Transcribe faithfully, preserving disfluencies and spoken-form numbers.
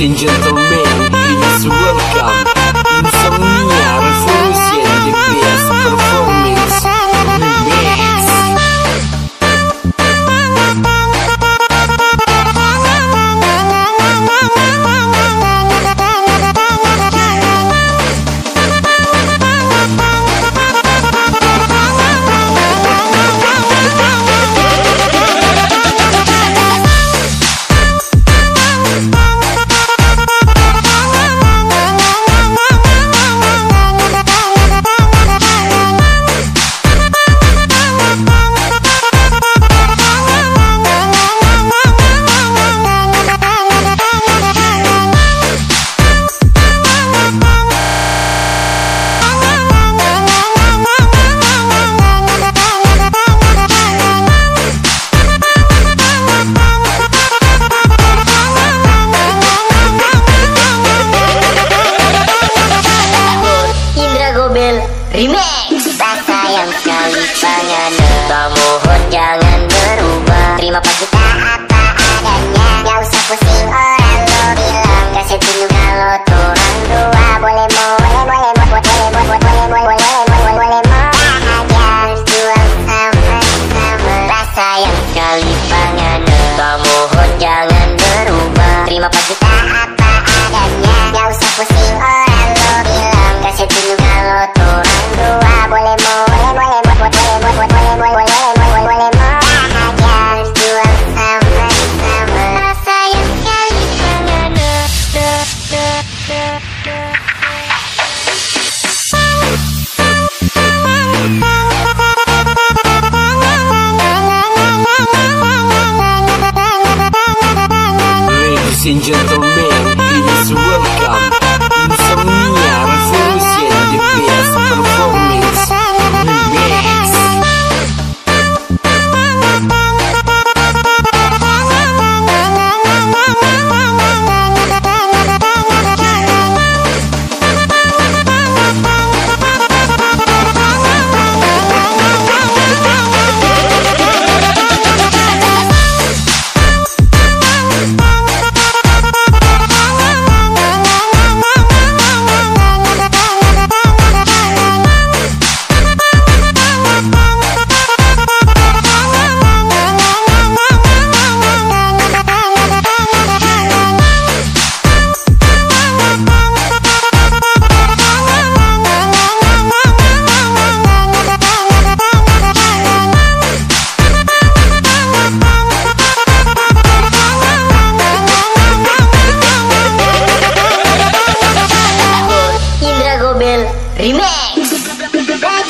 Ladies and gentlemen, please welcome Insomnia Revolution, the best performance remix. Remix. Sayang sekali pengen, tak mohon jangan berubah. Terima kasih tak apa adanya, gak usah pusing orang lo bilang. Kasih dulu kalau turang dua. Boleh mau, boleh boleh mau, boleh boleh boleh boleh boleh boleh boleh mau aja jual sama-sama. Rasa yang sekali pengen, tak mohon jangan berubah. Terima kasih tak apa adanya, gak usah pusing orang lo bilang. Kasih dulu kalau turang dua. Boleh mau, boleh boleh boleh boleh boleh boleh boleh boleh boleh mau aja jual sama-sama. Rasa yang sekali pengen. Ladies and gentlemen, please welcome Insomnia Revolution, the best performance remix. Remix.